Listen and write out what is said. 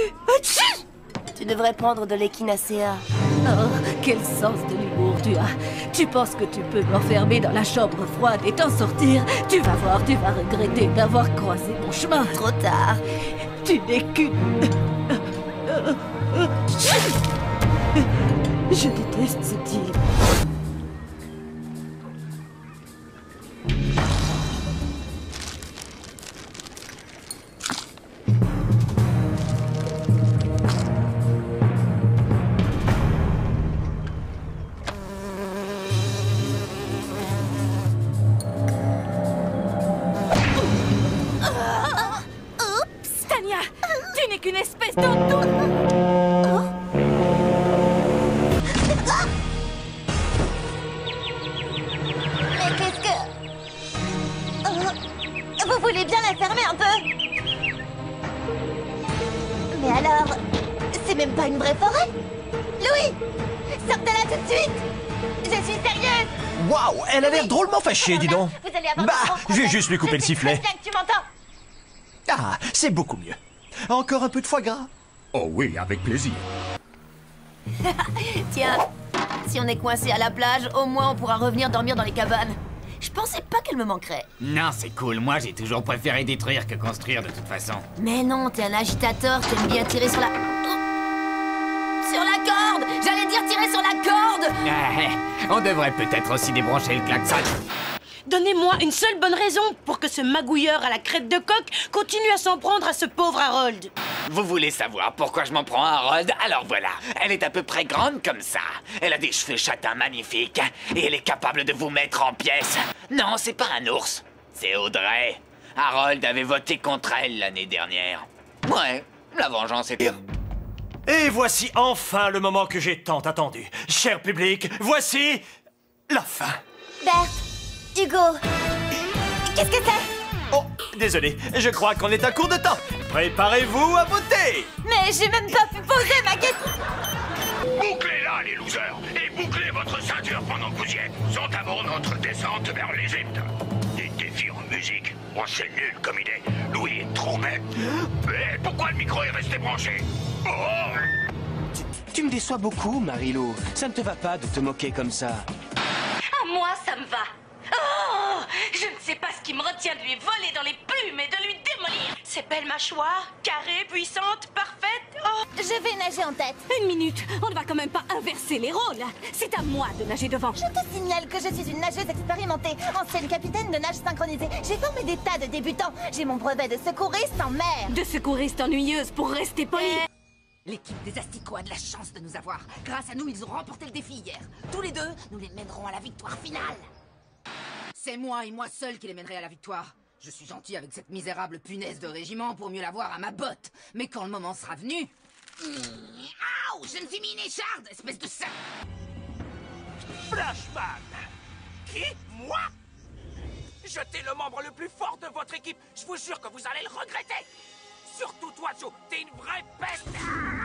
Tu devrais prendre de l'échinacea. Oh, quel sens de l'humour tu as. Tu penses que tu peux m'enfermer dans la chambre froide et t'en sortir? Tu vas voir, tu vas regretter d'avoir croisé mon chemin. Trop tard. Tu n'es qu'une... Je déteste ce type. Tania, tu n'es qu'une espèce d'entour. Mais qu'est-ce que... Vous voulez bien la fermer un peu? Mais alors... C'est même pas une vraie forêt? Louis! Sortez-la tout de suite! Je suis sérieuse! Waouh, elle a l'air drôlement fâchée, dis donc. Vous allez avoir Bah, de gros je vais problèmes. juste lui couper le Je sais sifflet. très bien que tu m'entends. Ah, c'est beaucoup mieux. Encore un peu de foie gras? Oh oui, avec plaisir. Tiens, si on est coincé à la plage, au moins on pourra revenir dormir dans les cabanes. Je pensais pas qu'elle me manquerait. Non, c'est cool. Moi, j'ai toujours préféré détruire que construire de toute façon. Mais non, t'es un agitateur, t'aimes bien tirer sur la... Oh. Sur la corde! J'allais dire tirer sur la corde! On devrait peut-être aussi débrancher le klaxon. Donnez-moi une seule bonne raison pour que ce magouilleur à la crête de coq continue à s'en prendre à ce pauvre Harold. Vous voulez savoir pourquoi je m'en prends à Harold? Alors voilà, elle est à peu près grande comme ça. Elle a des cheveux châtains magnifiques et elle est capable de vous mettre en pièces. Non, c'est pas un ours, c'est Audrey. Harold avait voté contre elle l'année dernière. Ouais, la vengeance est... Et voici enfin le moment que j'ai tant attendu. Cher public, voici la fin. Berthe, Hugo, qu'est-ce que c'est? Oh, désolé, je crois qu'on est à court de temps. Préparez-vous à voter. Mais j'ai même pas pu poser ma question. Bouclez-la, les losers, et bouclez votre ceinture pendant que vous y êtes. Nous entamons notre descente vers l'Égypte. Des défis en musique. Oh, c'est nul comme idée. Louis est trop bête. Mais pourquoi le micro est resté branché? Oh! Tu me déçois beaucoup, Marilou. Ça ne te va pas de te moquer comme ça. À moi, ça me va. Oh, je ne sais pas ce qui me retient de lui voler dans les plumes et de lui démolir. Ses belles mâchoires, carrées, puissantes, parfaites. Oh. Je vais nager en tête. Une minute, on ne va quand même pas inverser les rôles. C'est à moi de nager devant. Je te signale que je suis une nageuse expérimentée, ancienne capitaine de nage synchronisée. J'ai formé des tas de débutants. J'ai mon brevet de secouriste en mer. De secouriste ennuyeuse pour rester poli. L'équipe des Asticots a de la chance de nous avoir. Grâce à nous, ils ont remporté le défi hier. Tous les deux, nous les mènerons à la victoire finale. C'est moi et moi seul qui les mènerai à la victoire. Je suis gentil avec cette misérable punaise de régiment pour mieux l'avoir à ma botte. Mais quand le moment sera venu... Aouh, je me suis mis une écharde, espèce de sac. Flashman! Qui? Moi? Jetez le membre le plus fort de votre équipe. Je vous jure que vous allez le regretter. Surtout toi, Joe. T'es une vraie peste.